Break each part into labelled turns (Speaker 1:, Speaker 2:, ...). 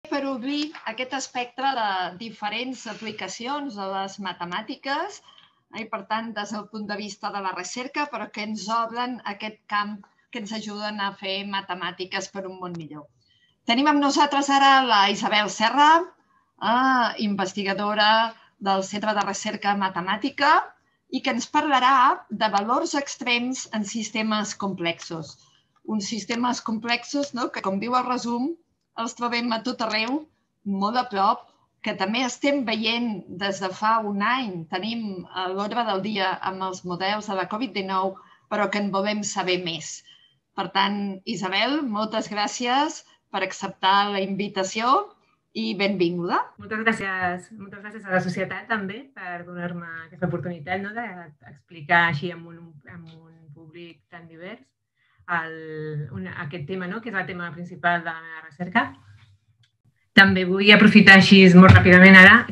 Speaker 1: per obrir aquest espectre de diferents aplicacions de les matemàtiques i, per tant, des del punt de vista de la recerca, però que ens obren aquest camp que ens ajuden a fer matemàtiques per un món millor. Tenim amb nosaltres ara la Isabel Serra, investigadora del Centre de Recerca Matemàtica i que ens parlarà de valors extrems en sistemes complexos. Uns sistemes complexos que, com diu el resum, els trobem a tot arreu, molt a prop, que també estem veient des de fa un any. Tenim a l'ordre del dia amb els models de la Covid-19, però que en volem saber més. Per tant, Isabel, moltes gràcies per acceptar la invitació i benvinguda.
Speaker 2: Moltes gràcies a la societat també per donar-me aquesta oportunitat d'explicar així amb un públic tan divers aquest tema, que és el tema principal de la meva recerca. També vull aprofitar així molt ràpidament ara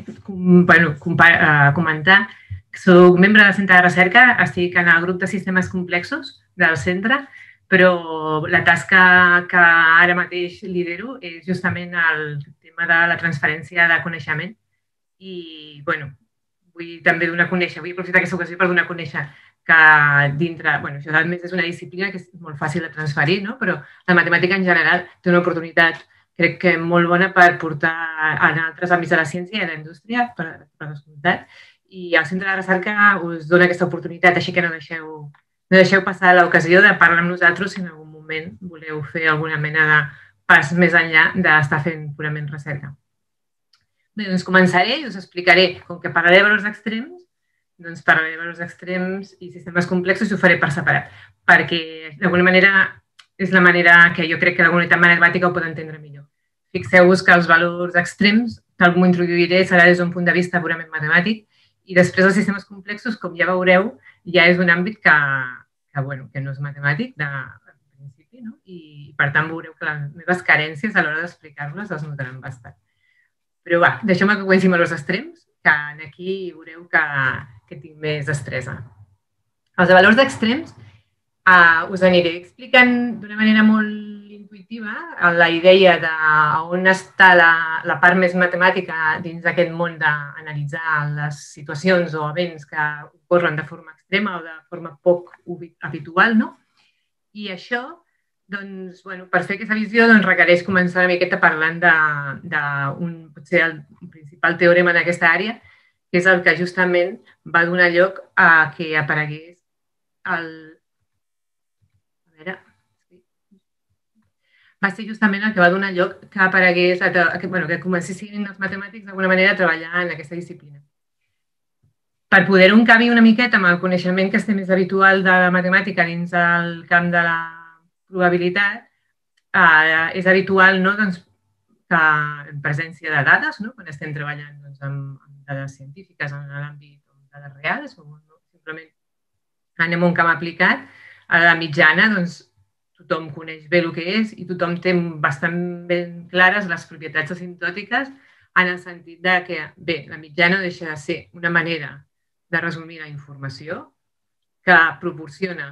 Speaker 2: comentar que soc membre del Centre de Recerca, estic en el grup de sistemes complexos del centre, però la tasca que ara mateix lidero és justament el tema de la transferència de coneixement i vull també donar a conèixer, vull aprofitar aquesta ocasió per donar a conèixer que dintre, això a més és una disciplina que és molt fàcil de transferir, però la matemàtica en general té una oportunitat, crec que molt bona per portar en altres àmbits de la ciència i de la indústria, per descomptat, i el Centre de Recerca us dona aquesta oportunitat, així que no deixeu passar l'ocasió de parlar amb nosaltres si en algun moment voleu fer alguna mena de pas més enllà d'estar fent purament recerca. Bé, doncs començaré i us explicaré, com que parlaré de valors extrems, doncs parlaré de valors extrems i sistemes complexos i ho faré per separat, perquè d'alguna manera és la manera que jo crec que la comunitat matemàtica ho pot entendre millor. Fixeu-vos que els valors extrems, tal com ho introduiré, serà des d'un punt de vista purament matemàtic i després els sistemes complexos, com ja veureu, ja és un àmbit que no és matemàtic de principi, i per tant veureu que les meves carències a l'hora d'explicar-les es notaran bastant. Però va, deixeu-me que comenci amb els extrems, que aquí veureu que tinc més destresa. Els valors d'extrems us aniré explicant d'una manera molt intuïtiva la idea d'on està la part més matemàtica dins d'aquest món d'analitzar les situacions o events que ocorren de forma extrema o de forma poc habitual. I això, per fer aquesta visió, requereix començar una miqueta parlant potser el principal teorema en aquesta àrea, que és el que justament va donar lloc a que aparegués va ser justament el que va donar lloc que aparegués, que comencessin els matemàtics d'alguna manera a treballar en aquesta disciplina. Per poder-ho encabir una miqueta amb el coneixement que és més habitual de la matemàtica dins el camp de la probabilitat, és habitual que en presència de dades, quan estem treballant amb dades científiques en l'àmbit de dades reals, o simplement anem a un camp aplicat, a la mitjana tothom coneix bé el que és i tothom té bastant ben clares les propietats asimptòtiques en el sentit que, bé, la mitjana deixa de ser una manera de resumir la informació que proporciona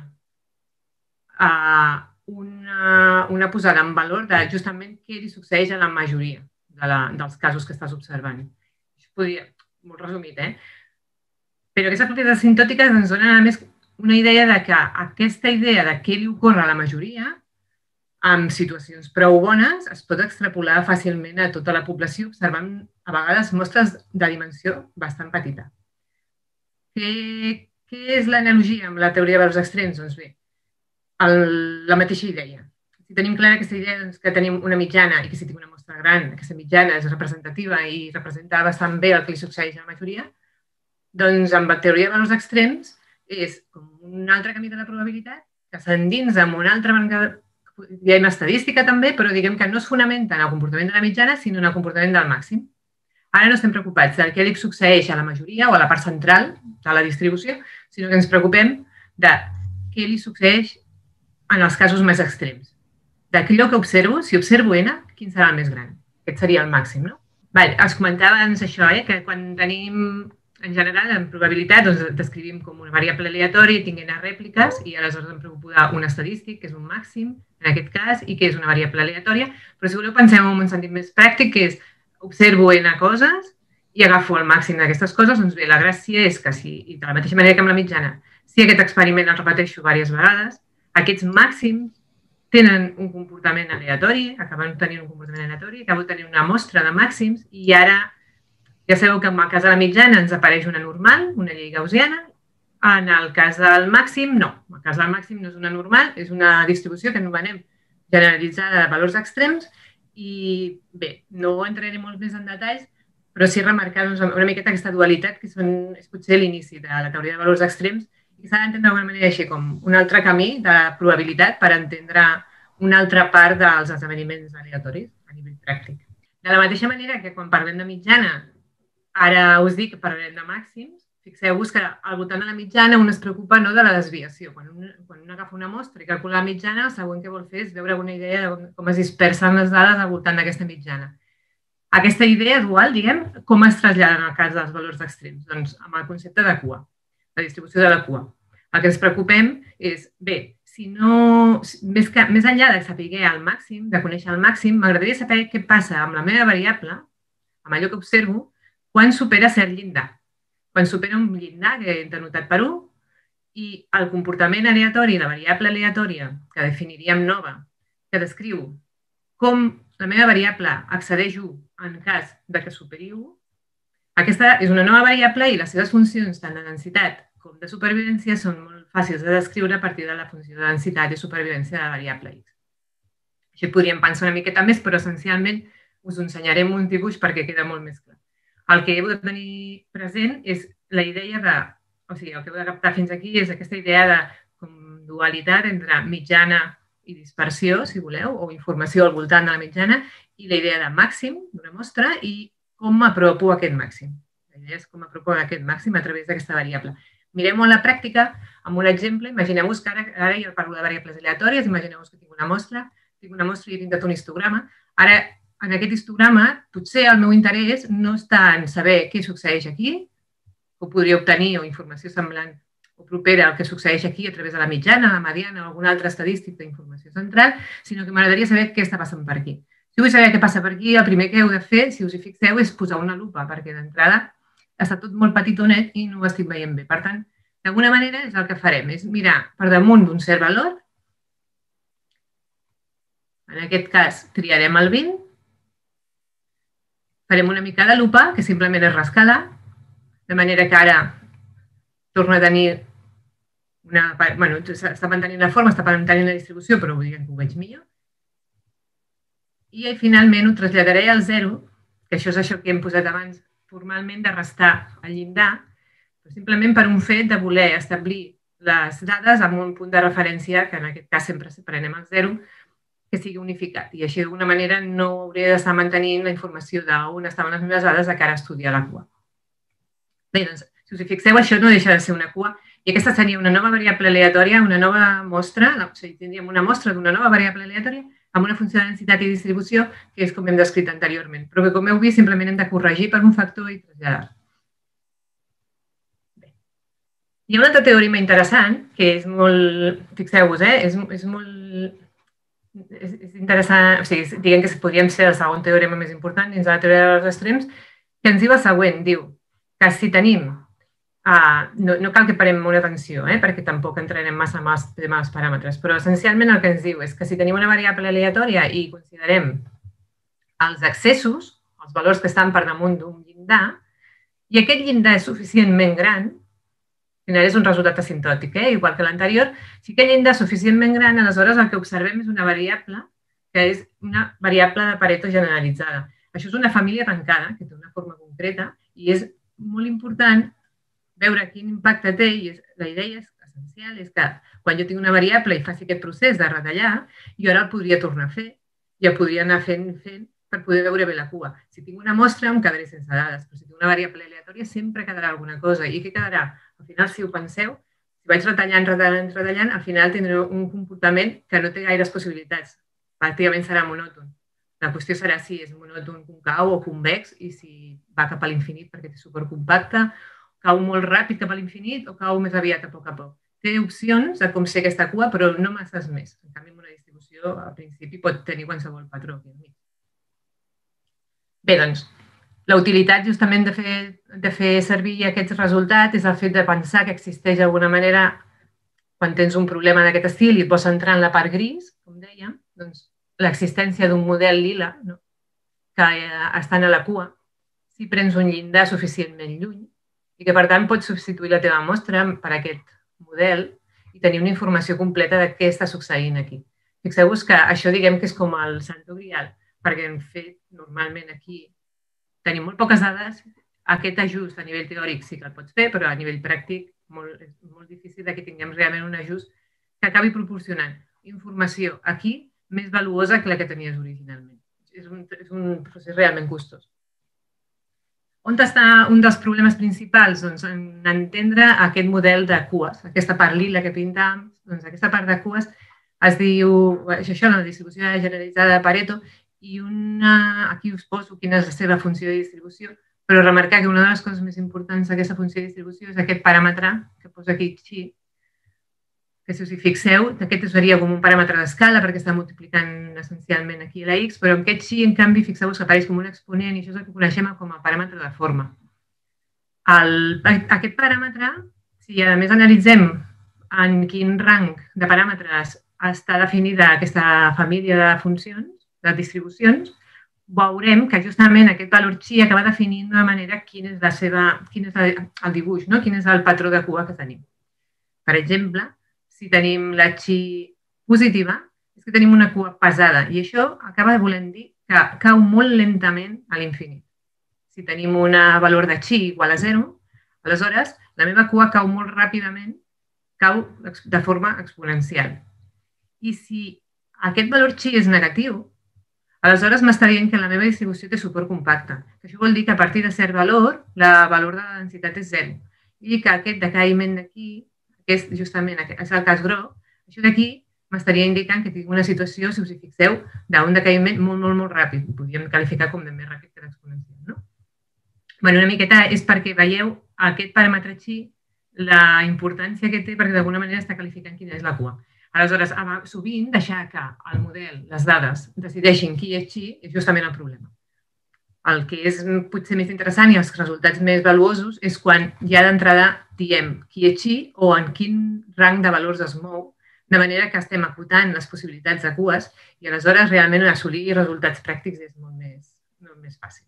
Speaker 2: una posada en valor de justament què li succeeix a la majoria dels casos que estàs observant. Això podria, molt resumit, però aquestes propietats asintòtiques ens donen a més una idea de que aquesta idea de què li ocorre a la majoria en situacions prou bones es pot extrapolar fàcilment a tota la població observant a vegades mostres de dimensió bastant petita. Què és l'analogia amb la teoria de valors extrems? Doncs bé, la mateixa idea. Si tenim clara aquesta idea que tenim una mitjana i que si tinc una mostra gran, aquesta mitjana és representativa i representa bastant bé el que li succeeix a la majoria, doncs amb la teoria de valors extrems és com un altre camí de la probabilitat que s'endinsa amb una altra manera, hi ha una estadística també, però diguem que no es fonamenta en el comportament de la mitjana, sinó en el comportament del màxim. Ara no estem preocupats de què li succeeix a la majoria o a la part central de la distribució, sinó que ens preocupem de què li succeeix en els casos més extrems. D'allò que observo, si observo n, quin serà el més gran? Aquest seria el màxim, no? Els comentava abans això, que quan tenim en general, en probabilitat, descrivim com una variable aleatòria, tinguent rèpliques, i aleshores em preocupo d'un estadístic, que és un màxim, en aquest cas, i que és una variable aleatòria. Però si voleu, pensem en un sentit més pràctic, que és observo n coses i agafo el màxim d'aquestes coses, doncs bé, la gràcia és que si, i de la mateixa manera que amb la mitjana, si aquest experiment el repeteixo diverses vegades, aquests màxims tenen un comportament aleatori, acaben tenint un comportament aleatori, acabo tenint una mostra de màxims i ara ja sabeu que en el cas de la mitjana ens apareix una normal, una llei gaussiana. En el cas del màxim, no. En el cas del màxim no és una normal, és una distribució que anomenem generalitzada de valors extrems i bé, no entraré molt més en detalls, però sí remarcar una miqueta aquesta dualitat que és potser l'inici de la teoria de valors extrems i s'ha d'entendre d'alguna manera així com un altre camí de probabilitat per entendre una altra part dels esdeveniments aleatoris a nivell pràctic. De la mateixa manera que quan parlem de mitjana, ara us dic que parlarem de màxims. Fixeu-vos que al voltant de la mitjana un es preocupa no de la desviació. Quan un agafa una mostra i calcula la mitjana, el següent que vol fer és veure una idea de com es dispersen les dades al voltant d'aquesta mitjana. Aquesta idea dual, diguem, com es trasllada en el cas dels valors extrems? Doncs amb el concepte de cua, la distribució de la cua. El que ens preocupem és, bé, si no, més enllà de saber el màxim, de conèixer el màxim, m'agradaria saber què passa amb la meva variable, amb allò que observo, quan supera cert llindar. Quan supera un llindar que he denotat per 1 i el comportament aleatori, la variable aleatòria, que definiríem nova, que descriu com la meva variable accedeix 1 en cas que superi 1, aquesta és una nova variable i les seves funcions tant de densitat com de supervivència són molt fàcils de descriure a partir de la funció de densitat i supervivència de la variable x. Així podríem pensar una miqueta més, però essencialment us ensenyarem un dibuix perquè queda molt més clar. El que heu de tenir present és la idea de, o sigui, el que heu de captar fins aquí és aquesta idea de dualitat entre mitjana i dispersió, si voleu, o informació al voltant de la mitjana, i la idea de màxim d'una mostra i com m'apropo a aquest màxim. La idea és com m'apropo a aquest màxim a través d'aquesta variable. Mirem-ho a la pràctica amb un exemple. Imagineu-vos que ara jo parlo de variables aleatòries, imagineu-vos que tinc una mostra i he pintat un histograma. Ara, en aquest histograma, potser el meu interès no està en saber què succeeix aquí, o podria obtenir informació semblant o propera al que succeeix aquí a través de la mitjana, la mediana o algun altre estadístic d'informació central, sinó que m'agradaria saber què està passant per aquí. Si vull saber què passa per aquí, el primer que heu de fer, si us hi fixeu, és posar una lupa, perquè d'entrada està tot molt petitonet i no ho estic veient bé. Per tant, d'alguna manera és el que farem, és mirar per damunt d'un cert valor. En aquest cas, triarem el 20. Farem una mica de lupa, que simplement és rescalar, de manera que ara torna a tenir una... Bueno, està mantenint la forma, està mantenint la distribució, però diguem que ho veig millor. I finalment ho traslladaré al 0, que això és això que hem posat abans formalment de restar el llindar, però simplement per un fet de voler establir les dades amb un punt de referència, que en aquest cas sempre prenem el 0, que sigui unificat. I així, d'alguna manera, no hauré d'estar mantenint la informació d'on estaven les meves dades de cara a estudiar la cua. Bé, doncs, si us hi fixeu, això no deixa de ser una cua. I aquesta seria una nova variable aleatòria, una nova mostra, o sigui, tindríem una mostra d'una nova variable aleatòria amb una funció de densitat i distribució, que és com hem descrit anteriorment, però que, com heu vist, simplement hem de corregir per un factor i traslladar. Hi ha un altre teorema interessant, que és molt... Fixeu-vos, és molt... És interessant, o sigui, diguem que podríem ser el segon teorema més important dins de la teoria dels extrems, que ens diu el següent, diu que si tenim, no cal que parem molt atenció, perquè tampoc entrarem massa en els temes dels paràmetres, però essencialment el que ens diu és que si tenim una variable aleatòria i considerem els excessos, els valors que estan per damunt d'un llindar, i aquest llindar és suficientment gran, al final és un resultat asimptòtic, igual que l'anterior. Si aquest llindar és suficientment gran, aleshores el que observem és una variable que és una variable de Pareto generalitzada. Això és una família tancada, que té una forma concreta, i és molt important veure quin impacte té, i la idea essencial és que quan jo tinc una variable i faci aquest procés de retallar, jo ara el podria tornar a fer, i el podria anar fent per poder veure bé la cua. Si tinc una mostra, em quedaré sense dades, però si tinc una variable aleatòria sempre quedarà alguna cosa. I què quedarà? Al final, si ho penseu, si vaig retallant, al final tindré un comportament que no té gaires possibilitats. Pràcticament serà monòton. La qüestió serà si és monòton concau o convex i si va cap a l'infinit perquè és supercompacte cau molt ràpid cap a l'infinit o cau més aviat a poc. Té opcions de com ser aquesta cua, però no masses més. En canvi, una distribució, al principi, pot tenir qualsevol patró. Bé, doncs, la utilitat justament de fer servir aquests resultats és el fet de pensar que existeix d'alguna manera, quan tens un problema d'aquest estil i et vols centrar en la part gris, com dèiem, doncs l'existència d'un model lila, no? Que estan a la cua, si prens un llindar suficientment lluny i que, per tant, pots substituir la teva mostra per aquest model i tenir una informació completa de què està succeint aquí. Fixeu-vos que això, diguem que és com el santo grial, perquè hem fet normalment aquí, tenim molt poques dades, aquest ajust a nivell teòric sí que el pots fer, però a nivell pràctic és molt difícil que tinguem realment un ajust que acabi proporcionant informació aquí més valuosa que la que tenies originalment. És un procés realment costós. On està un dels problemes principals? Doncs en entendre aquest model de cues, aquesta part lila que pintàvem, doncs aquesta part de cues es diu, això, la distribució generalitzada de Pareto, i aquí us poso quina és la seva funció de distribució, però remarcar que una de les coses més importants d'aquesta funció de distribució és aquest paràmetre que posa aquí, que si us hi fixeu, aquest seria com un paràmetre d'escala perquè està multiplicant essencialment aquí la x, però aquest xi, en canvi, fixeu-vos que apareix com un exponent i això és el que coneixem com a paràmetre de forma. Aquest paràmetre, si a més analitzem en quin rang de paràmetres està definida aquesta família de funcions, de distribucions, veurem que justament aquest valor xi acaba definint d'una manera quin és el dibuix, quin és el patró de cua que tenim. Per exemple, si tenim la xi positiva, és que tenim una cua pesada i això acaba volent dir que cau molt lentament a l'infinit. Si tenim un valor de xi igual a 0, aleshores la meva cua cau molt ràpidament, cau de forma exponencial. I si aquest valor xi és negatiu, aleshores m'està dient que la meva distribució té suport compacte. Això vol dir que a partir de cert valor, el valor de la densitat és 0. I que aquest decaïment d'aquí, justament és el cas groc, això d'aquí m'estaria indicant que tinc una situació, si us hi fixeu, d'un decaïment molt, molt, molt ràpid. Ho podríem qualificar com de més ràpid que d'exponencial. Una miqueta és perquè veieu aquest paràmetre xi, la importància que té, perquè d'alguna manera està qualificant quina és la cua. Aleshores, sovint deixar que el model, les dades, decideixin qui és xi és justament el problema. El que és potser més interessant i els resultats més valuosos és quan ja d'entrada diem qui és xi o en quin rang de valors es mou, de manera que estem acotant les possibilitats de cues i aleshores realment assolir resultats pràctics és molt més fàcil.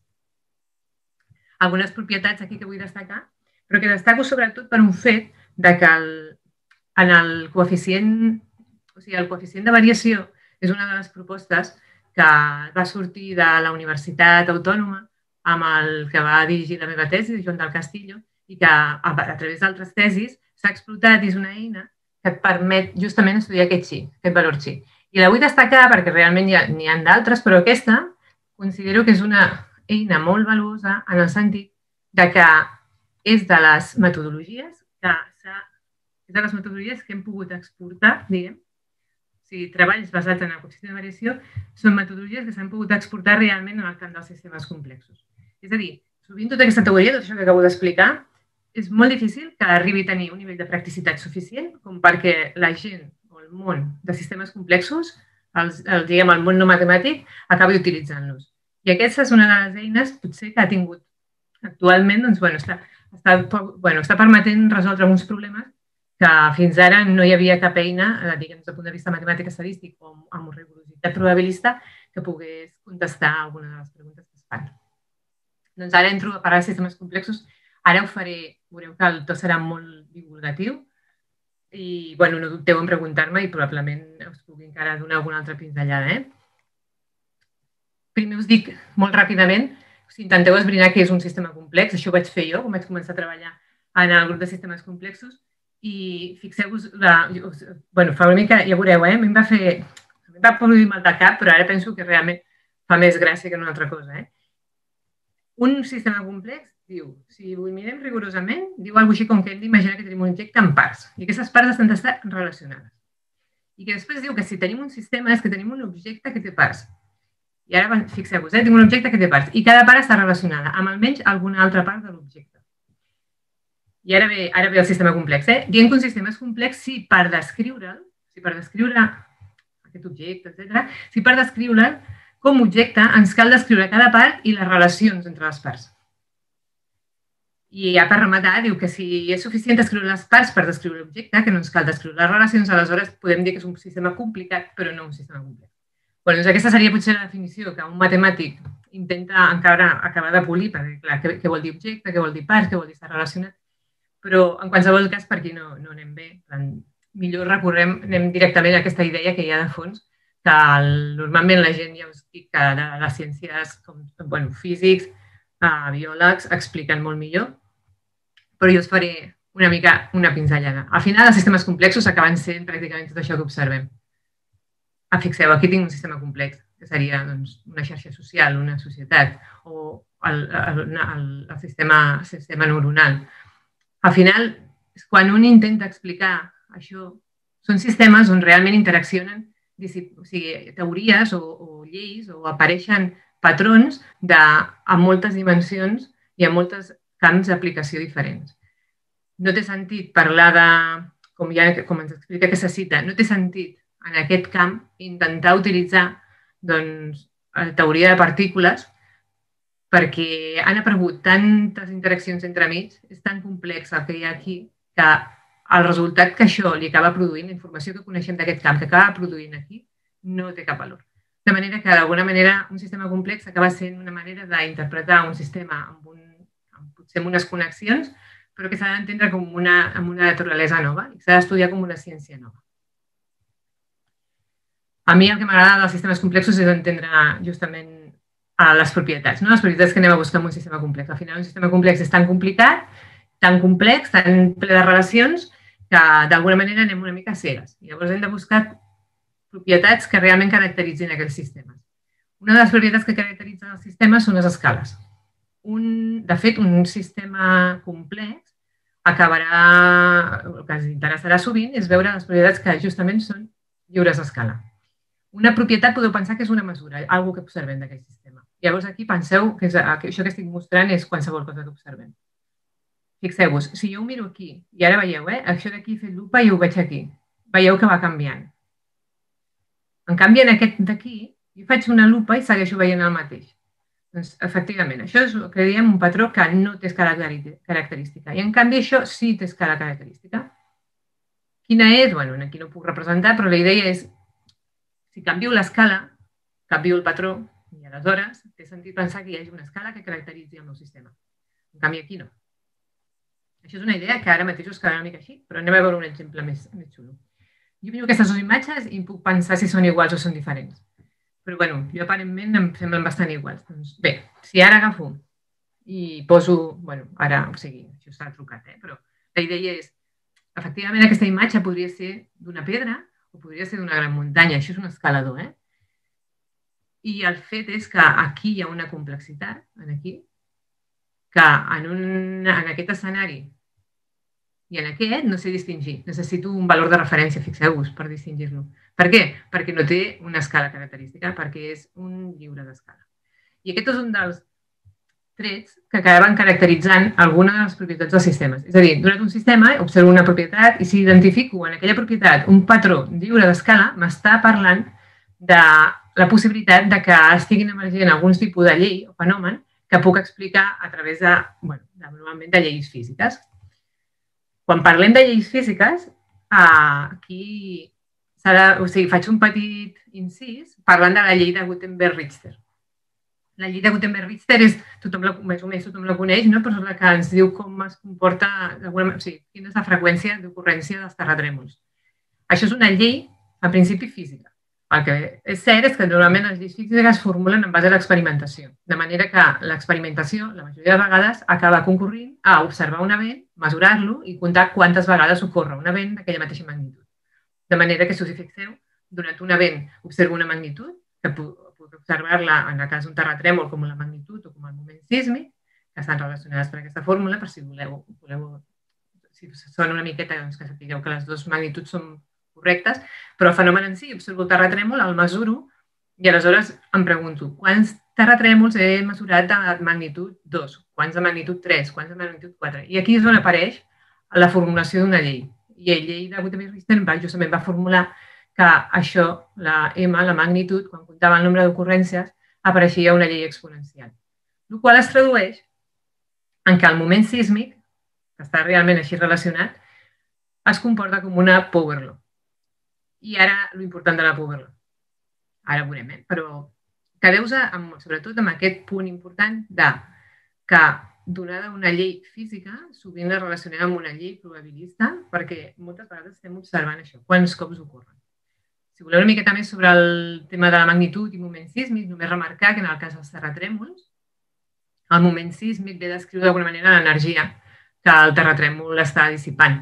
Speaker 2: Algunes propietats aquí que vull destacar, però que destaco sobretot per un fet que en el coeficient de variació és una de les propostes que va sortir de la Universitat Autònoma amb el que va dirigir la meva tesi, Joan del Castillo, i que a través d'altres tesis s'ha explotat i és una eina que et permet justament estudiar aquest xi, aquest valor xi. I la vull destacar perquè realment n'hi ha d'altres, però aquesta considero que és una eina molt valuosa en el sentit que és de les metodologies que hem pogut exportar, diguem. Treballs basats en el coeficient de variació són metodologies que s'han pogut exportar realment en el camp dels sistemes complexos. És a dir, sovint tota aquesta teoria, tot això que acabo d'explicar, és molt difícil que arribi a tenir un nivell de practicitat suficient com perquè la gent o el món de sistemes complexos, el món no matemàtic, acabi utilitzant-los. I aquesta és una de les eines, potser, que ha tingut actualment, està permetent resoldre alguns problemes que fins ara no hi havia cap eina, diguem, des del punt de vista matemàtic estadístic o amb rigorositat probabilista, que pogués contestar alguna de les preguntes que es fan. Doncs ara entro a parlar de sistemes complexos. Ara ho faré, veureu que el to serà molt divulgatiu i, bueno, no dubteu en preguntar-me i probablement us pugui encara donar alguna altra pinzellada. Primer us dic molt ràpidament, si intenteu esbrinar què és un sistema complex, això ho vaig fer jo, quan vaig començar a treballar en el grup de sistemes complexos, i fixeu-vos, fa una mica, ja veureu, a mi em va produir mal de cap, però ara penso que realment fa més gràcia que una altra cosa. Un sistema complex diu, si ho mirem rigorosament, diu alguna cosa així com que hem d'imaginar que tenim un objecte en parts, i aquestes parts estan d'estar relacionades. I que després diu que si tenim un sistema és que tenim un objecte que té parts. I ara fixeu-vos, tinc un objecte que té parts, i cada part està relacionada amb almenys alguna altra part de l'objecte. I ara ve el sistema complex. Dient que un sistema és complex si per descriure'l, aquest objecte, etc., si per descriure'l com a objecte ens cal descriure cada part i les relacions entre les parts. I ja per rematar, diu que si és suficient descriure les parts per descriure l'objecte, que no ens cal descriure les relacions, aleshores podem dir que és un sistema complicat, però no un sistema complex. Bé, doncs aquesta seria potser la definició que un matemàtic intenta encara acabar de polir, perquè clar, què vol dir objecte, què vol dir parts, què vol dir estar relacionat, però en qualsevol cas per aquí no anem bé. Millor anem directament a aquesta idea que hi ha de fons, que normalment la gent, ja us dic, que de les ciències com físics, biòlegs, expliquen molt millor, però jo us faré una mica una pinzellada. Al final, els sistemes complexos acaben sent pràcticament tot això que observem. Fixeu, aquí tinc un sistema complex, que seria una xarxa social, una societat, o el sistema neuronal. Al final, quan un intenta explicar això, són sistemes on realment interaccionen teories o lleis o apareixen patrons amb moltes dimensions i amb molts camps d'aplicació diferents. No té sentit parlar de, com ens explica aquesta cita, no té sentit en aquest camp intentar utilitzar la teoria de partícules perquè han aparegut tantes interaccions entre mig, és tan complex el que hi ha aquí, que el resultat que això li acaba produint, la informació que coneixem d'aquest camp que acaba produint aquí, no té cap valor. De manera que, d'alguna manera, un sistema complex acaba sent una manera d'interpretar un sistema potser amb unes connexions, però que s'ha d'entendre amb una naturalesa nova i s'ha d'estudiar com una ciència nova. A mi el que m'agrada dels sistemes complexos és entendre justament les propietats, les propietats que anem a buscar en un sistema complex. Al final, un sistema complex és tan complicat, tan complex, tan ple de relacions, que d'alguna manera anem una mica cegues. Llavors hem de buscar propietats que realment caracteritzin aquells sistemes. Una de les propietats que caracteritzen els sistemes són les escales. De fet, un sistema complex acabarà, el que ens interessarà sovint és veure les propietats que justament són lliures d'escala. Una propietat podeu pensar que és una mesura, alguna que observem d'aquest sistema. Llavors aquí penseu que això que estic mostrant és qualsevol cosa que observem. Fixeu-vos, si jo ho miro aquí, i ara veieu, això d'aquí he fet lupa i ho veig aquí, veieu que va canviant. En canvi, en aquest d'aquí, jo faig una lupa i segueixo veient el mateix. Doncs, efectivament, això és el que diem un patró que no té escala característica. I, en canvi, això sí té escala característica. Quina és? Bé, aquí no ho puc representar, però la idea és, si canvio l'escala, canvio el patró, i aleshores té sentit pensar que hi hagi una escala que caracteritzi el meu sistema. En canvi, aquí no. Això és una idea que ara mateix us quedarà una mica així, però anem a veure un exemple més xulo. Jo miro aquestes dues imatges i puc pensar si són iguals o són diferents. Però, bé, jo aparentment em semblen bastant iguals. Doncs, bé, si ara agafo i poso, ara, o sigui, això s'ha trucat, però la idea és, efectivament, aquesta imatge podria ser d'una pedra o podria ser d'una gran muntanya. Això és un escalador, I el fet és que aquí hi ha una complexitat, aquí, que en aquest escenari i en aquest no sé distingir. Necessito un valor de referència, fixeu-vos, per distingir-lo. Per què? Perquè no té una escala característica, perquè és un lliure d'escala. I aquest és un dels trets que acaben caracteritzant alguna de les propietats dels sistemes. És a dir, durant un sistema observo una propietat i si identifico en aquella propietat un patró lliure d'escala, m'està parlant de la possibilitat de que estiguin emergent alguns tipus de llei o fenomen que puc explicar a través normalment de lleis físiques. Quan parlem de lleis físiques, aquí faig un petit incís parlant de la llei de Gutenberg-Richter. La llei de Gutenberg-Richter és, més o menys tothom la coneix, però és la que ens diu com es comporta, quina és la freqüència d'ocurrència dels terratrèmols. Això és una llei, en principi, física. El que és cert és que normalment les lleis físiques es formulen en base a l'experimentació, de manera que l'experimentació, la majoria de vegades, acaba concorrint a observar un event, mesurar-lo i comptar quantes vegades ocorre un event d'aquella mateixa magnitud. De manera que, si us hi fixeu, durant un event observo una magnitud, que puc observar-la en el cas d'un terratrèmol com la magnitud o com el moment sísmic, que estan relacionades per aquesta fórmula, per si voleu, si són una miqueta, que sapigueu que les dues magnituds són correctes, però el fenomen en si, observo el terratrèmol, el mesuro i aleshores em pregunto quants terratrèmols he mesurat de magnitud 2, quants de magnitud 3, quants de magnitud 4. I aquí és on apareix la formulació d'una llei. I la llei de Gutenberg-Richter justament va formular que això, la M, la magnitud, quan comptava el nombre d'ocurrències, apareixia una llei exponencial. El qual es tradueix en què el moment sísmic, que està realment així relacionat, es comporta com una power law. I ara, l'important de la power law. Ara ho veurem, però quedeu-se sobretot amb aquest punt important de que donada una llei física, sovint la relacionem amb una llei probabilista, perquè moltes vegades estem observant això, quants cops ocorren. Si voleu una miqueta més sobre el tema de la magnitud i moment sísmic, només remarcar que en el cas dels terratrèmols, el moment sísmic ve descriure d'alguna manera l'energia que el terratrèmol està dissipant,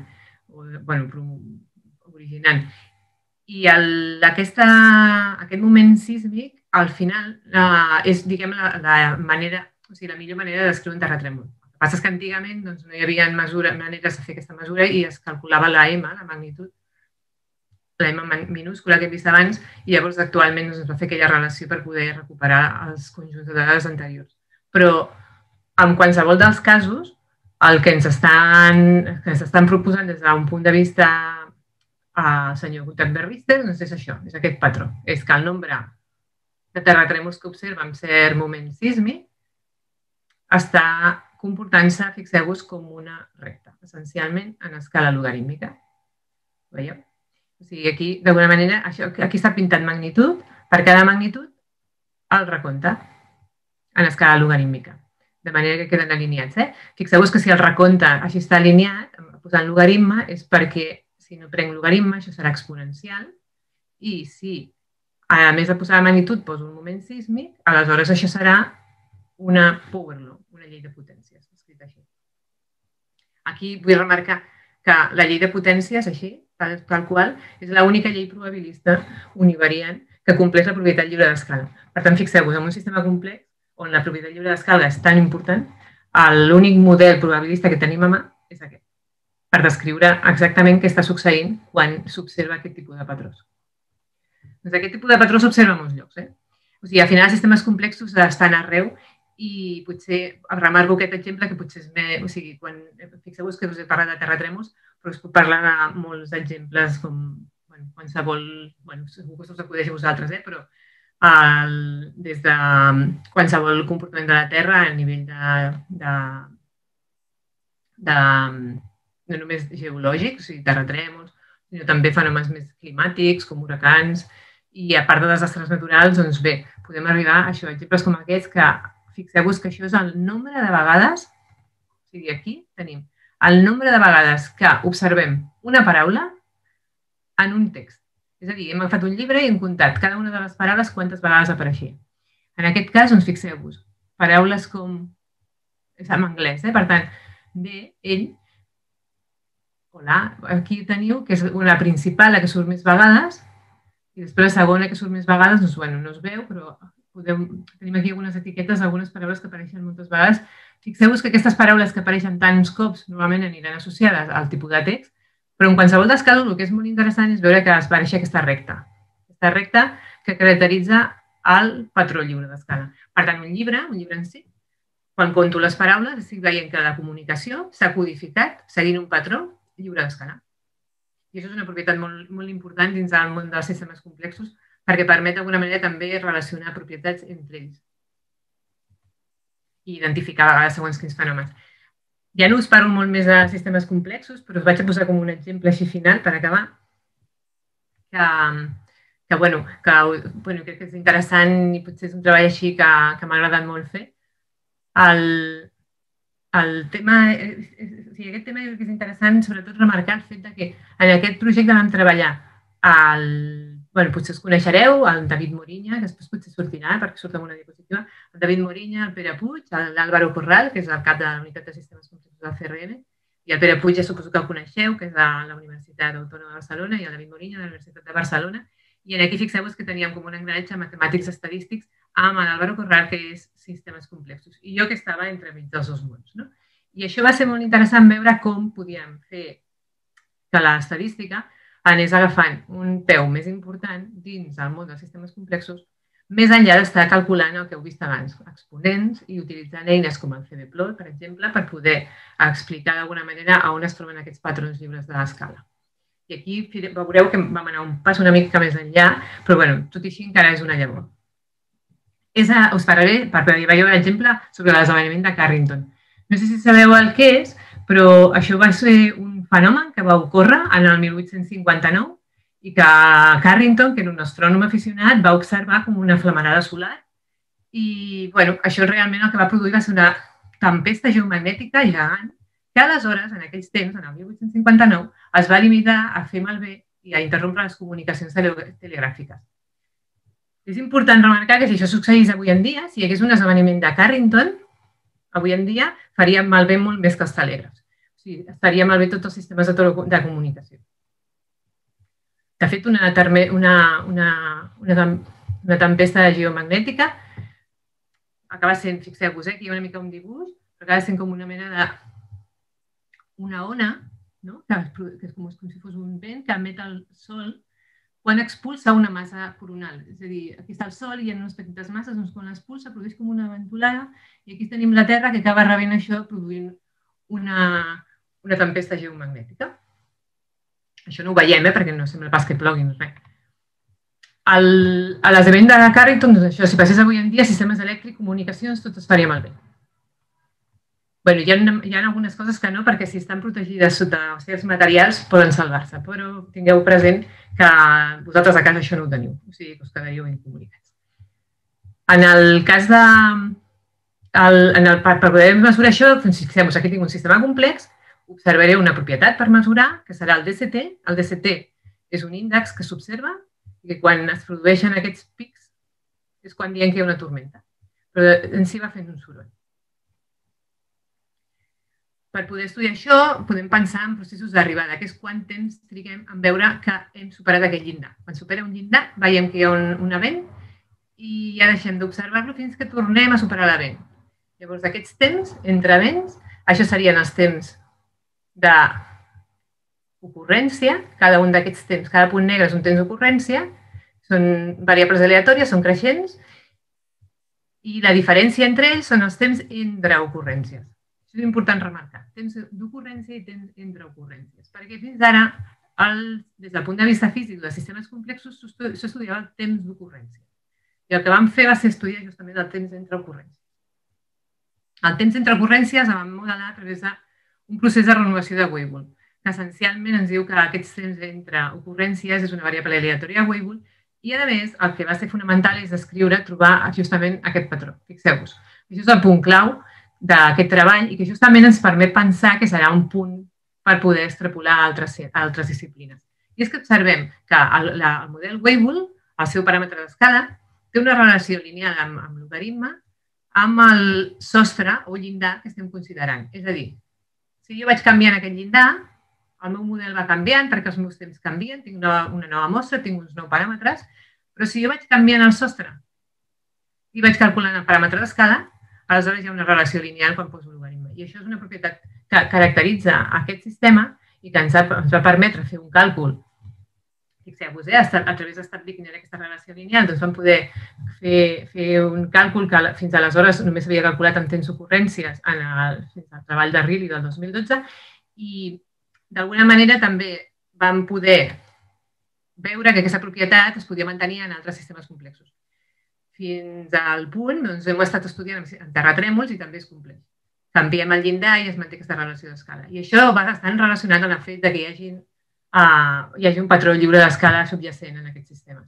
Speaker 2: originant. I aquest moment sísmic, al final, és, diguem, la millor manera de descriure un terratrèmol. El que passa és que antigament no hi havia maneres de fer aquesta mesura i es calculava la M, la magnitud, la M minúscula que hem vist abans, i llavors actualment es va fer aquella relació per poder recuperar els conjunts de dades anteriors. Però en qualsevol dels casos, el que ens estan proposant des d'un punt de vista senyor Gutenberg-Richter és això, és aquest patró. És que el nombre de terratrèmols que observa en cert moment sísmic està comportant-se, fixeu-vos, com una recta, essencialment en escala logarítmica. Veieu? O sigui, aquí, d'alguna manera, aquí està pintant magnitud, per cada magnitud el recompte en escala logarítmica, de manera que queden alineats. Fixeu-vos que si el recompte així està alineat, posant logaritme, és perquè si no prenc logaritme, això serà exponencial, i si, a més de posar la magnitud, poso un moment sísmic, aleshores això serà una power law, una llei de potències, escrit així. Aquí vull remarcar que la llei de potències, així, tal qual, és l'única llei probabilista univariant que compleix la propietat lliure d'escala. Per tant, fixeu-vos, en un sistema complex, on la propietat lliure d'escala és tan important, l'únic model probabilista que tenim a mà és aquest, per descriure exactament què està succeint quan s'observa aquest tipus de patrons. Doncs aquest tipus de patró s'observa en molts llocs. O sigui, al final els sistemes complexos estan arreu i potser remarco aquest exemple que potser és més... O sigui, fixeu-vos que us he parlat de terratrèmols, però us puc parlar de molts exemples com qualsevol... Segur que us acudeix a vosaltres, però des de qualsevol comportament de la Terra a nivell no només geològic, o sigui, terratrèmols, sinó també fenòmens més climàtics, com huracans, i a part de desastres naturals, doncs bé, podem arribar a això, exemples com aquests, que fixeu-vos que això és el nombre de vegades, o sigui, aquí tenim el nombre de vegades que observem una paraula en un text. És a dir, hem agafat un llibre i hem comptat cada una de les paraules quantes vegades apareixia. En aquest cas, doncs fixeu-vos, paraules com... És en anglès, per tant, de, ell, hola, aquí teniu que és una principal, la que surt més vegades, i després la segona que surt més vegades, doncs, no es veu, però tenim aquí algunes etiquetes, algunes paraules que apareixen moltes vegades. Fixeu-vos que aquestes paraules que apareixen tants cops normalment aniran associades al tipus de text, però en qualsevol dels casos el que és molt interessant és veure que es apareix aquesta recta que caracteritza el patró lliure d'escala. Per tant, un llibre en si, quan compto les paraules, estic veient que la comunicació s'ha codificat seguint un patró lliure d'escala. I això és una propietat molt important dins del món dels sistemes complexos perquè permet d'alguna manera també relacionar propietats entre ells i identificar a vegades segons quins fenòmens. Ja no us parlo molt més de sistemes complexos, però us vaig a posar com un exemple així final per acabar que crec que és interessant i potser és un treball així que m'ha agradat molt fer. Aquest tema que és interessant, sobretot remarcar el fet que en aquest projecte vam treballar potser us coneixereu, el David Moriña, que després potser sortirà perquè surt en una diapositiva, el David Moriña, el Pere Puig, l'Álvaro Corral, que és el cap de la Unitat de Sistemes Complexos del CRN, i el Pere Puig ja suposo que el coneixeu, que és de la Universitat Autònoma de Barcelona, i el David Moriña de la Universitat de Barcelona, i aquí fixeu-vos que teníem com un engranatge matemàtics estadístics amb l'Álvaro Corral, que és sistemes complexos, i jo que estava entremig dels dos mons. I això va ser molt interessant veure com podíem fer que l'estadística anés agafant un peu més important dins el món dels sistemes complexos, més enllà d'estar calculant el que heu vist abans, exponents i utilitzant eines com el CBplot, per exemple, per poder explicar d'alguna manera a on es troben aquests patrons lliures de l'escala. I aquí veureu que vam anar un pas una mica més enllà, però bueno, tot i així encara és una llavor. Us parlaré, per veure l'exemple, sobre l'esdeveniment de Carrington. No sé si sabeu el que és, però això va ser un fenomen que va ocórrer en el 1859 i que Carrington, que era un astrònom aficionat, va observar com una flamarada solar i bueno, això realment el que va produir va ser una tempesta geomagnètica gegant que aleshores, en aquells temps, en el 1859, es va limitar a fer malbé i a interrompre les comunicacions telegràfiques. És important remarcar que si això succeís avui en dia, si hi hagués un esdeveniment de Carrington, avui en dia faríem malbé molt més que els telègrafs. O sigui, estaria malbé tots els sistemes de comunicació. De fet, una tempesta geomagnètica acaba sent, fixeu-vos, aquí hi ha una mica un dibuix, però acaba sent com una mena d'una ona, que és com si fos un vent que emet el Sol quan expulsa una massa coronal. És a dir, aquí està el Sol i hi ha unes petites masses, doncs quan l'expulsa produeix com una ventolada i aquí tenim la Terra que acaba rebent això produint una tempesta geomagnètica. Això no ho veiem, perquè no sembla pas que plogui, no és res. A l'esdeveniment de Carrington, doncs això, si passés avui en dia, sistemes elèctrics, comunicacions, tot es faria malbé. Bé, hi ha algunes coses que no, perquè si estan protegides sota certs materials poden salvar-se, però tingueu present que vosaltres a casa això no ho teniu, o sigui que us quedaríeu incomunicats. En el cas de... Per poder mesurar això, fixeu-vos, aquí tinc un sistema complex, observaré una propietat per mesurar, que serà el DCT. El DCT és un índex que s'observa i que quan es produeixen aquests pics és quan diem que hi ha una tormenta. Però en si va fent un soroll. Per poder estudiar això, podem pensar en processos d'arribada, que és quant temps triguem en veure que hem superat aquest llindar. Quan supera un llindar, veiem que hi ha un event i ja deixem d'observar-lo fins que tornem a superar l'event. Llavors, aquests temps, entre events, això serien els temps d'ocurrència, cada un d'aquests temps, cada punt negre és un temps d'ocurrència, són variables aleatòries, són creixents, i la diferència entre ells són els temps entre ocurrències. Això és important remarcar, temps d'ocurrència i temps entre ocurrències, perquè fins ara, des del punt de vista físic de sistemes complexos, s'estudiava el temps d'ocurrència. I el que vam fer va ser estudiar justament el temps entre ocurrències. El temps entre ocurrències el vam modelar a través d'un procés de renovació de Weibull, que essencialment ens diu que aquests temps entre ocurrències és una variable aleatòria Weibull i, a més, el que va ser fonamental és trobar justament aquest patró. Fixeu-vos, això és el punt clau d'aquest treball i que justament ens permet pensar que serà un punt per poder extrapolar a altres disciplines. I és que observem que el model Weibull, el seu paràmetre d'escala, té una relació lineal amb logaritme amb el sostre o llindar que estem considerant. És a dir, si jo vaig canviant aquest llindar, el meu model va canviant perquè els meus temps canvien, tinc una nova mostra, tinc uns nous paràmetres, però si jo vaig canviant el sostre i vaig calculant el paràmetre d'escala, aleshores hi ha una relació lineal quan poso logaritme. I això és una propietat que caracteritza aquest sistema i que ens va permetre fer un càlcul. Fixeu-vos, a través d'establir quina era aquesta relació lineal, doncs vam poder fer un càlcul que fins aleshores només s'havia calculat en temps d'ocurrències fins al treball de Riley del 2012 i d'alguna manera també vam poder veure que aquesta propietat es podia mantenir en altres sistemes complexos. Fins al punt, doncs hem estat estudiant en terratrèmols i també es compleix. Canviem el llindar i es manté aquesta relació d'escala. I això va bastant relacionat amb el fet que hi hagi un patró lliure d'escala subjacent en aquests sistemes.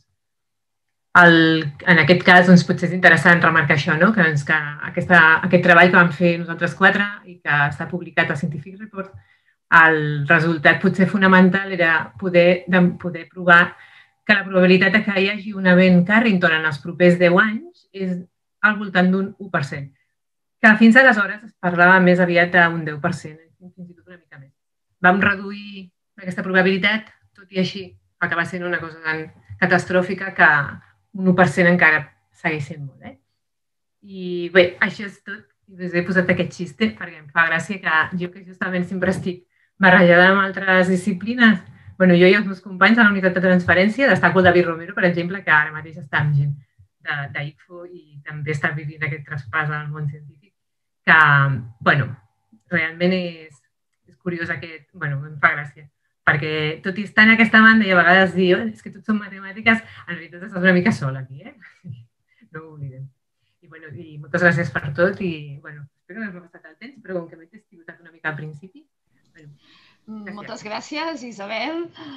Speaker 2: En aquest cas, potser és interessant remarcar això, que aquest treball que vam fer nosaltres 4 i que està publicat al Scientific Report, el resultat potser fonamental era poder provar que la probabilitat que hi hagi un event Carrington en els propers 10 anys és al voltant d'un 1%, que fins aleshores es parlava més aviat d'un 10%, fins i tot una mica més. Vam reduir aquesta probabilitat, tot i així acaba sent una cosa tan catastròfica que un 1% encara segueix sent molt. I bé, això és tot. Us he posat aquest xiste perquè em fa gràcia que jo que justament sempre estic barrejada amb altres disciplines. Jo i els meus companys a la unitat de transferència destaco el David Romero, per exemple, que ara mateix està amb d'ICFO i també està vivint aquest traspàs al món científic, que, bueno, realment és curiós aquest, bueno, em fa gràcia, perquè tot i estar en aquesta banda i a vegades dir, és que tot són matemàtiques, en realitat estàs una mica sol aquí, No ho oblidem. I, bueno, i moltes gràcies per tot i, bueno, espero que no m'he passat el temps, però com que m'he testigotat una mica al principi, bueno,
Speaker 1: moltes gràcies, Isabel.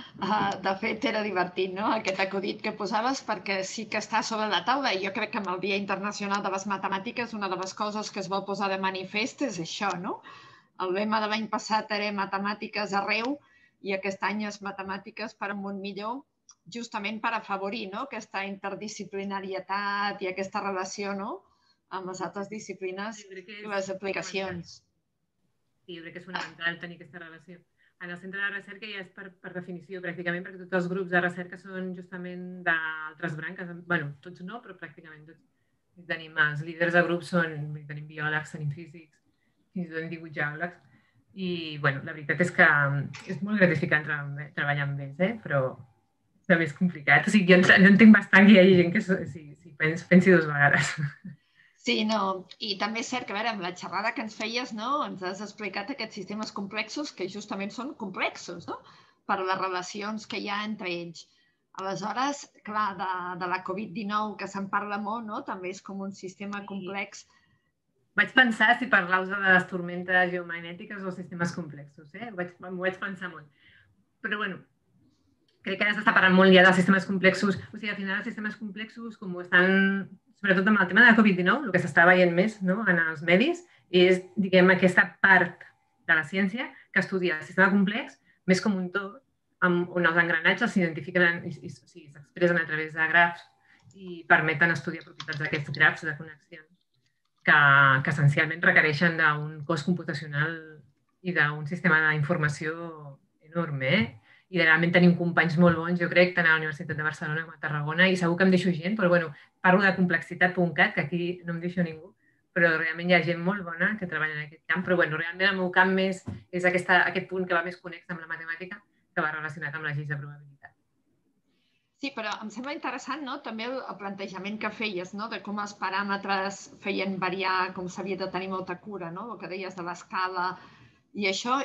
Speaker 1: De fet, era divertit, no?, aquest acudit que posaves, perquè sí que està sobre la taula i jo crec que amb el Dia Internacional de les Matemàtiques una de les coses que es vol posar de manifest és això, no? El lema de l'any passat era matemàtiques arreu i aquest any és matemàtiques per un món millor, justament per afavorir, no?, aquesta interdisciplinarietat i aquesta relació, no?, amb les altres disciplines i les aplicacions.
Speaker 2: Sí, jo crec que és fonamental tenir aquesta relació. En el centre de recerca ja és per definició, pràcticament, perquè tots els grups de recerca són justament d'altres branques. Bueno, tots no, però pràcticament tots. Tenim els líders de grups, tenim biòlegs, tenim físics, fins i tot hem tingut geòlegs. I, bueno, la veritat és que és molt gratificant treballar amb ells, però també és complicat. O sigui, jo entenc bastant que hi hagi gent que pensi dues vegades.
Speaker 1: Sí, no, i també és cert que, a veure, amb la xerrada que ens feies, no?, ens has explicat aquests sistemes complexos que justament són complexos, no?, per les relacions que hi ha entre ells. Aleshores, clar, de la Covid-19, que se'n parla molt, no?, també és com un sistema complex.
Speaker 2: Vaig pensar si parlaus de les tormentes geomagnètiques o sistemes complexos, M'ho vaig pensar molt. Però, bueno, crec que ara s'està parlant molt ja dels sistemes complexos. O sigui, al final els sistemes complexos, com estan, sobretot amb el tema de la Covid-19, el que s'està veient més, no?, en els medis, és, diguem, aquesta part de la ciència que estudia el sistema complex més com un tot, on els engranatges s'identifiquen i s'expressen a través de grafs i permeten estudiar propietats d'aquests grafs de connexions que essencialment requereixen d'un cost computacional i d'un sistema d'informació enorme, I realment tenim companys molt bons, jo crec, tant a la Universitat de Barcelona com a Tarragona, i segur que em deixo gent, però bueno, parlo de complexitat.cat, que aquí no em deixo ningú, però realment hi ha gent molt bona que treballa en aquest camp, però bueno, realment el meu camp més és aquest punt que va més connex amb la matemàtica, que va relacionat amb les lleis de probabilitat.
Speaker 1: Sí, però em sembla interessant, no?, també el plantejament que feies, no?, de com els paràmetres feien variar, com s'havia de tenir molta cura, no?, el que deies de l'escala i això,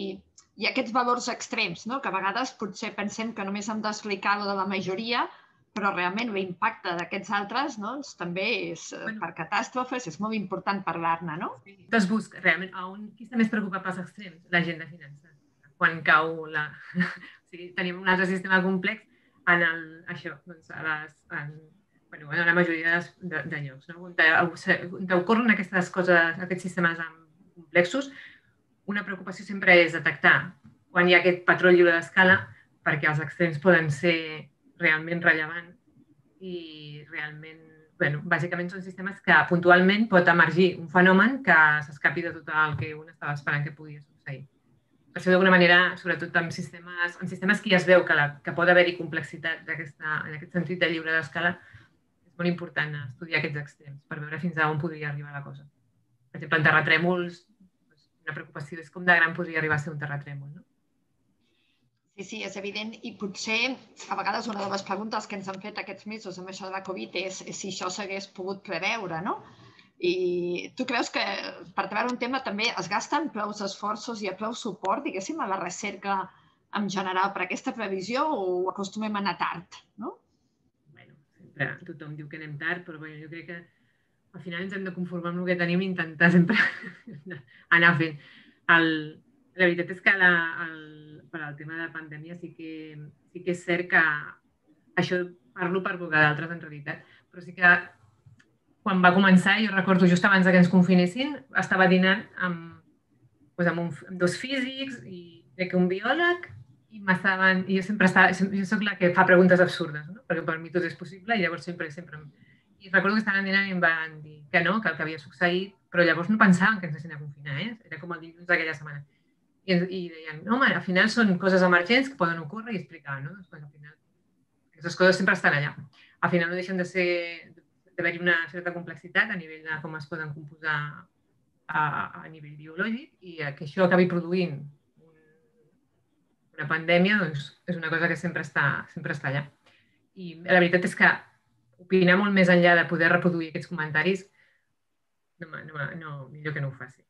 Speaker 1: i aquests valors extrems, no?, que a vegades potser pensem que només hem d'explicar lo de la majoria, però realment l'impacte d'aquests altres, no?, també és, per catàstrofes, és molt important parlar-ne, no?
Speaker 2: Sí, doncs busca, realment, qui està més preocupat pels extrems? La gent de finances. Quan cau la... O sigui, tenim un altre sistema complex en la majoria de llocs, no? On ocorren aquestes coses, aquests sistemes complexos, una preocupació sempre és detectar quan hi ha aquest patró lliure d'escala, perquè els extrems poden ser realment rellevants i realment, bàsicament són sistemes que puntualment pot emergir un fenomen que s'escapi de tot el que un estava esperant que podia succeir. Per això, d'alguna manera, sobretot en sistemes que ja es veu que pot haver-hi complexitat en aquest sentit de lliure d'escala, és molt important estudiar aquests extrems per veure fins a on podria arribar la cosa. Per exemple, en terratrèmols, una preocupació és com de gran podria arribar a ser un terratrèmol, no?
Speaker 1: Sí, és evident, i potser a vegades una de les preguntes que ens han fet aquests mesos amb això de la Covid és si això s'hagués pogut preveure, no? I tu creus que per treure un tema també es gasten prou esforços i prou suport, diguéssim, a la recerca en general per aquesta previsió o acostumem a anar tard, no?
Speaker 2: Bueno, sempre tothom diu que anem tard, però jo crec que al final ens hem de conformar amb el que tenim i intentar sempre anar fent. La veritat és que per al tema de la pandèmia sí que és cert que això parlo per boca d'altres en realitat, però sí que quan va començar, jo recordo just abans que ens confinessin, estava dinant amb dos físics i crec que un biòleg i jo jo soc la que fa preguntes absurdes, no? Perquè per mi tot és possible i llavors sempre... I recordo que estaven dinant i em van dir que no, que el que havia succeït, però llavors no pensaven que ens haguessin de confinar, Era com el dilluns d'aquella setmana. I deien, no, home, al final són coses emergents que poden ocórrer i explicar, no? Doncs, al final, aquestes coses sempre estan allà. Al final no deixen d'haver-hi una certa complexitat a nivell de com es poden composar a nivell biològic i que això acabi produint una pandèmia doncs, és una cosa que sempre està allà. I la veritat és que opinar molt més enllà de poder reproduir aquests comentaris, no, millor que no ho faci.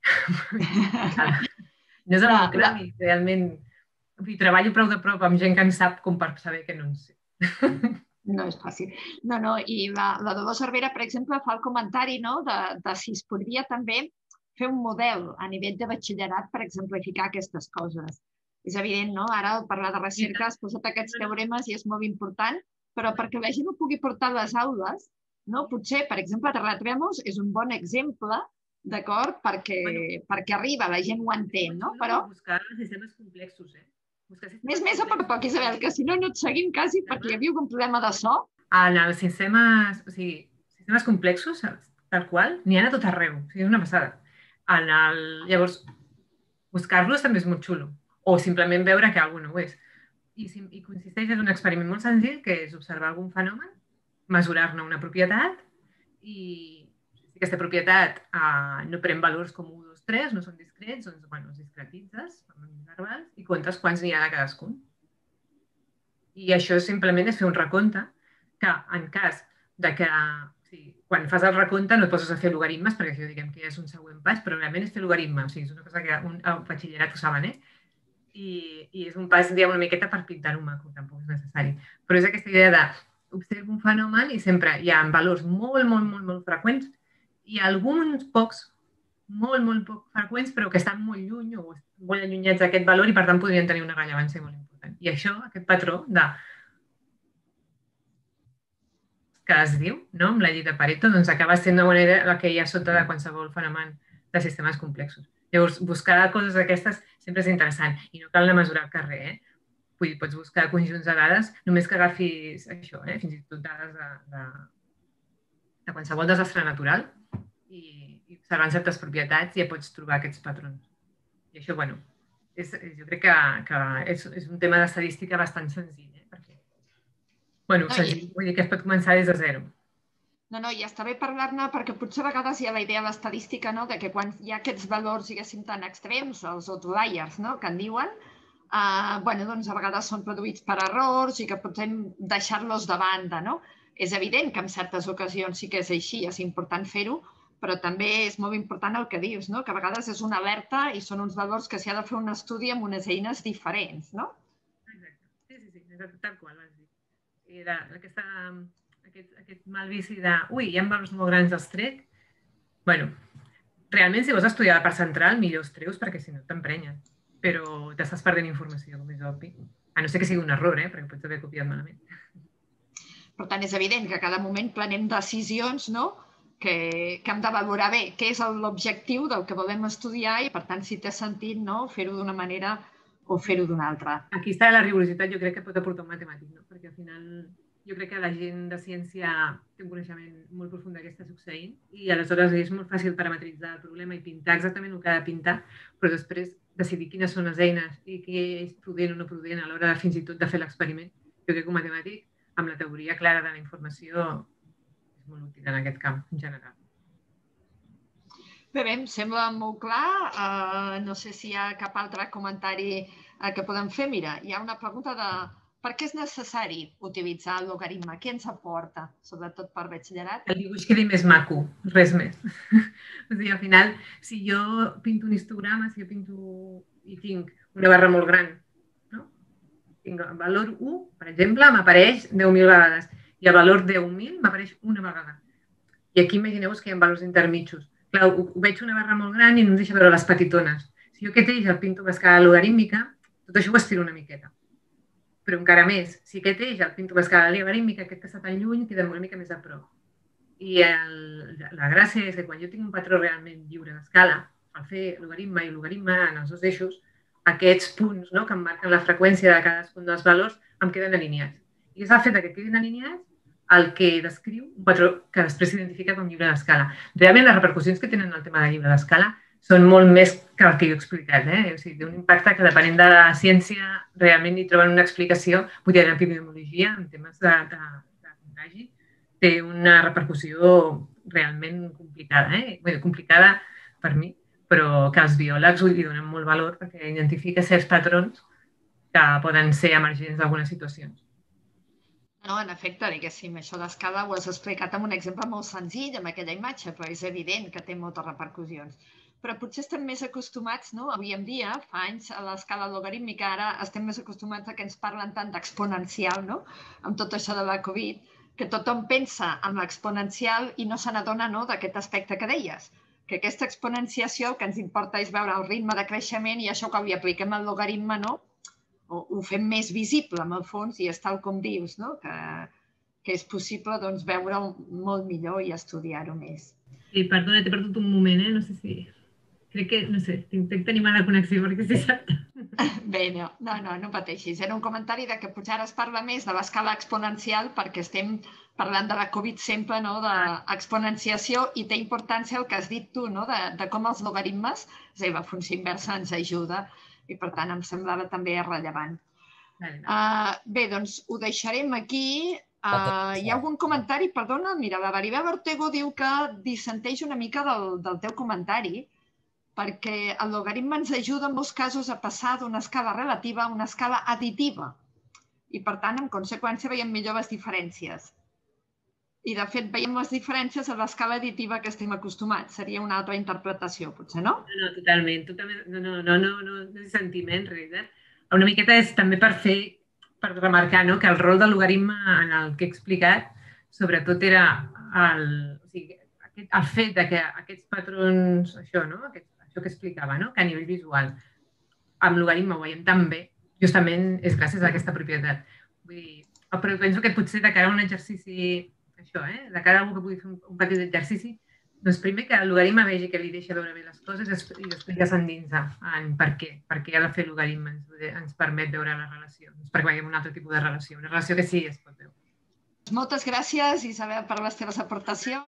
Speaker 2: No és el meu clam i realment treballo prou de prop amb gent que en sap com per saber que no en sé.
Speaker 1: No és fàcil. No, i la Dolors Cervera, per exemple, fa el comentari de si es podria també fer un model a nivell de batxillerat per exemplificar aquestes coses. És evident, no? Ara, al parlar de recerca, has posat aquests teoremes i és molt important, però perquè la gent ho pugui portar a les aules, no? Potser, per exemple, terratrèmols és un bon exemple, d'acord? Perquè arriba, la gent ho entén, no? Però...
Speaker 2: Buscar sistemes complexos,
Speaker 1: Més a poc a poc, Isabel, que si no, no et seguim quasi perquè hi havia un problema de so.
Speaker 2: En els sistemes, o sigui, sistemes complexos, tal qual, n'hi ha a tot arreu. O sigui, és una passada. Llavors, buscar-los també és molt xulo. O simplement veure que algú no ho és. I consisteix en un experiment molt senzill, que és observar algun fenomen, mesurar-ne una propietat i si aquesta propietat no pren valors com 1, 2, 3, no són discrets, doncs, els discretitzes i comptes quants n'hi ha de cadascun. I això simplement és fer un recompte que en cas de que quan fas el recompte no et poses a fer logaritmes, perquè això diguem que ja és un següent pas, però realment és fer logaritme. O sigui, és una cosa que al batxillerat ho saben, I és un pas, diguem, una miqueta per pintar-ho maco, tampoc és necessari. Però és aquesta idea d'observar un fenomen i sempre hi ha valors molt, molt, molt, molt freqüents i alguns pocs, molt, molt poc freqüents, però que estan molt lluny o molt allunyats d'aquest valor i per tant podrien tenir una rellevància molt important. I això, aquest patró que es diu, no? Amb la llei de Pareto, doncs acaba sent una manera la que hi ha sota de qualsevol fenomen de sistemes complexos. Llavors, buscar coses d'aquestes sempre és interessant i no cal anar a mesurar al carrer, Vull dir, pots buscar conjunts de dades, només que agafis això, fins i tot dades de qualsevol desastre natural i observant certes propietats ja pots trobar aquests patrons. I això, bueno, jo crec que és un tema d'estadística bastant senzill, perquè, bueno, senzill, vull dir que es pot començar des de zero.
Speaker 1: No, i està bé parlar-ne perquè potser a vegades hi ha la idea de l'estadística, no?, de que quan hi ha aquests valors, diguéssim, tan extrems, els outliers, no?, que en diuen, doncs a vegades són produïts per errors i que podem deixar-los de banda, no? És evident que en certes ocasions sí que és així, és important fer-ho, però també és molt important el que dius, no? Que a vegades és una alerta i són uns valors que s'hi ha de fer un estudi amb unes eines diferents, no?
Speaker 2: Exacte, sí, tal qual, vas dir. Aquest mal vici de, hi ha valors molt grans dels trec, bueno, realment si vols estudiar la part central, millor els treus perquè si no t'emprenyes, però t'estàs perdent informació, com és obvi. A no ser que sigui un error, perquè pots haver copiat malament.
Speaker 1: Per tant, és evident que a cada moment prenem decisions, no?, que hem de valorar bé què és l'objectiu del que volem estudiar i, per tant, si té sentit, no?, fer-ho d'una manera o fer-ho d'una altra.
Speaker 2: Aquí està la rigorositat, jo crec que pot aportar un matemàtic, no? Perquè al final jo crec que la gent de ciència té un coneixement molt profund de què està succeint i aleshores és molt fàcil parametritzar el problema i pintar exactament el que ha de pintar, però després decidir quines són les eines i què és prudent o no prudent a l'hora fins i tot de fer l'experiment. Jo crec que un matemàtic, amb la teoria clara de la informació, és molt útil en aquest camp, en general.
Speaker 1: Bé, em sembla molt clar. No sé si hi ha cap altre comentari que podem fer. Mira, hi ha una pregunta de per què és necessari utilitzar el logaritme? Què ens aporta, sobretot per batxillerat?
Speaker 2: El dibuix quedi més maco, res més. O sigui, al final, si jo pinto un histograma, si jo pinto i tinc una barra molt gran, no? Tinc el valor 1, per exemple, m'apareix 10.000 vegades i el valor 10.000 m'apareix una vegada. I aquí imagineu-vos que hi ha valors intermitjos. Clar, ho veig una barra molt gran i no em deixa veure les petitones. Si jo aquest eix el pinto amb escala logarítmica, tot això ho estiro una miqueta. Però encara més, si aquest eix el pinto amb escala logarítmica, aquest que està tan lluny queda una mica més a prop. I la gràcia és que quan jo tinc un patró realment lliure d'escala, al fer logaritme i logaritme en els dos eixos, aquests punts, no?, que em marquen la freqüència de cadascun dels valors em queden alineats. I és el fet que quedin alineats el que descriu un patró que després s'identifica com llibre d'escala. Realment les repercussions que tenen el tema de llibre d'escala són molt més que el que jo he explicat. O sigui, té un impacte que depenent de la ciència realment hi troben una explicació. Vull dir, en epidemiologia, en temes de contagi, té una repercussió realment complicada. Complicada per mi, però que els biòlegs hi donen molt valor perquè identifica certs patrons que poden ser emergents d'algunes situacions.
Speaker 1: No, en efecte, diguéssim, això d'escala ho has explicat amb un exemple molt senzill, amb aquella imatge, però és evident que té moltes repercussions. Però potser estem més acostumats, no? Avui en dia, fa anys, a l'escala logarítmica, ara estem més acostumats a que ens parlen tant d'exponencial, no? Amb tot això de la Covid, que tothom pensa en l'exponencial i no se n'adona, no?, d'aquest aspecte que deies, que aquesta exponenciació el que ens importa és veure el ritme de creixement i això quan li apliquem el logaritme, no?, ho fem més visible, en el fons, i és tal com dius, no?, que és possible doncs, veure-ho molt millor i estudiar-ho més.
Speaker 2: Sí, perdona, t'he perdut un moment, no sé si... Crec que, no sé, tinc tenir mala connexió perquè sí dissabte.
Speaker 1: Bé, no pateixis. Era un comentari de que potser ara es parla més de l'escala exponencial perquè estem parlant de la Covid sempre, no?, d'exponenciació, i té importància el que has dit tu, no?, de com els logaritmes, és a dir, la funció inversa ens ajuda, i per tant em semblava també rellevant. Bé, doncs ho deixarem aquí. Hi ha algun comentari? Perdona, mira, la Maribel Ortego diu que dissenteix una mica del teu comentari, perquè el logaritme ens ajuda en molts casos a passar d'una escala relativa a una escala additiva. I, per tant, en conseqüència, veiem millor les diferències. I, de fet, veiem les diferències a l'escala additiva que estem acostumats. Seria una altra interpretació, potser, no?
Speaker 2: No, totalment. No és sentiment, en realitat. Una miqueta és també per remarcar, no?, que el rol del logaritme en el que he explicat, sobretot era el fet de que aquests patrons, això, no?, això que explicava, no?, que a nivell visual amb logaritme ho veiem tan bé, justament és gràcies a aquesta propietat. Vull dir, però penso que potser de cara a un exercici, això, de cara a algú que pugui fer un petit exercici, doncs primer que el logaritme vegi que li deixa veure bé les coses i després ja s'endinsa en per què ha de fer logaritme, ens permet veure la relació, perquè veiem un altre tipus de relació, una relació que sí es pot veure.
Speaker 1: Moltes gràcies, Isabel, per les teves aportacions.